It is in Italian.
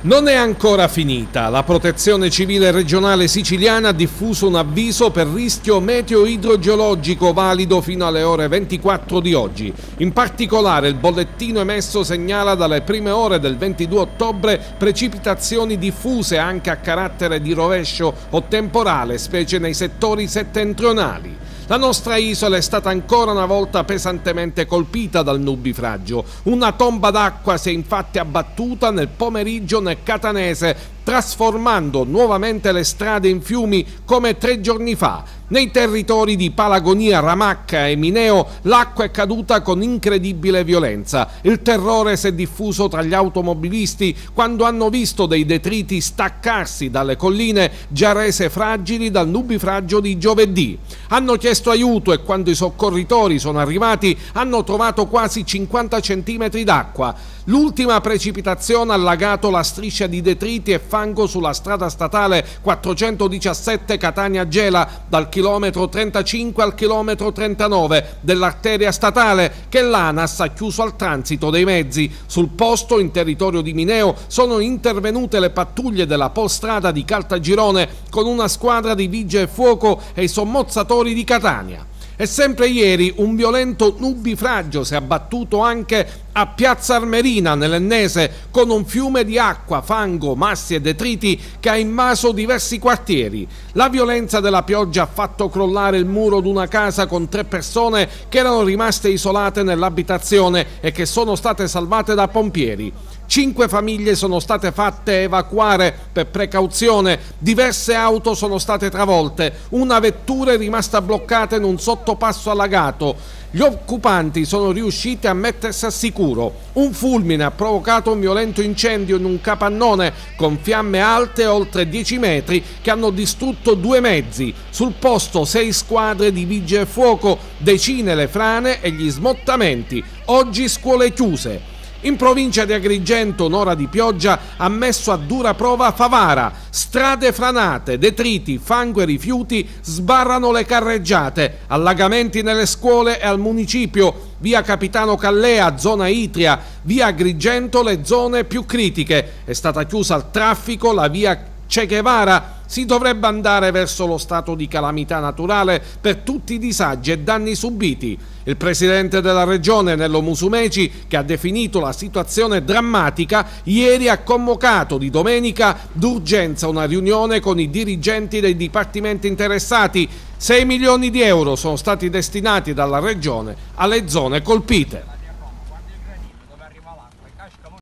Non è ancora finita. La Protezione Civile regionale siciliana ha diffuso un avviso per rischio meteo idrogeologico valido fino alle ore 24 di oggi. In particolare il bollettino emesso segnala dalle prime ore del 22 ottobre precipitazioni diffuse anche a carattere di rovescio o temporale, specie nei settori settentrionali. La nostra isola è stata ancora una volta pesantemente colpita dal nubifragio. Una tomba d'acqua si è infatti abbattuta nel pomeriggio nel Catanese, trasformando nuovamente le strade in fiumi come 3 giorni fa. Nei territori di Palagonia, Ramacca e Mineo l'acqua è caduta con incredibile violenza. Il terrore si è diffuso tra gli automobilisti quando hanno visto dei detriti staccarsi dalle colline già rese fragili dal nubifragio di giovedì. Hanno chiesto aiuto e quando i soccorritori sono arrivati hanno trovato quasi 50 centimetri d'acqua. L'ultima precipitazione ha allagato la striscia di detriti e fango sulla strada statale 417 Catania-Gela dal chilometro 35 al chilometro 39 dell'arteria statale che l'ANAS ha chiuso al transito dei mezzi. Sul posto, in territorio di Mineo, sono intervenute le pattuglie della Polstrada di Caltagirone con una squadra di vigili del fuoco e i sommozzatori di Catania. E sempre ieri un violento nubifragio si è abbattuto anche a Piazza Armerina nell'Ennese con un fiume di acqua, fango, massi e detriti che ha invaso diversi quartieri. La violenza della pioggia ha fatto crollare il muro di una casa con 3 persone che erano rimaste isolate nell'abitazione e che sono state salvate da pompieri. 5 famiglie sono state fatte evacuare per precauzione, diverse auto sono state travolte, una vettura è rimasta bloccata in un sottopasso allagato. Gli occupanti sono riusciti a mettersi a sicuro. Un fulmine ha provocato un violento incendio in un capannone con fiamme alte oltre 10 metri che hanno distrutto 2 mezzi. Sul posto 6 squadre di vigili del fuoco, decine le frane e gli smottamenti. Oggi scuole chiuse. In provincia di Agrigento un'ora di pioggia ha messo a dura prova Favara. Strade franate, detriti, fango e rifiuti sbarrano le carreggiate, allagamenti nelle scuole e al municipio, via Capitano Callea, zona Itria, via Agrigento le zone più critiche. È stata chiusa al traffico la via Che Guevara. Si dovrebbe andare verso lo stato di calamità naturale per tutti i disagi e danni subiti. Il presidente della regione, Nello Musumeci, che ha definito la situazione drammatica, ieri ha convocato di domenica d'urgenza una riunione con i dirigenti dei dipartimenti interessati. 6 milioni di euro sono stati destinati dalla regione alle zone colpite.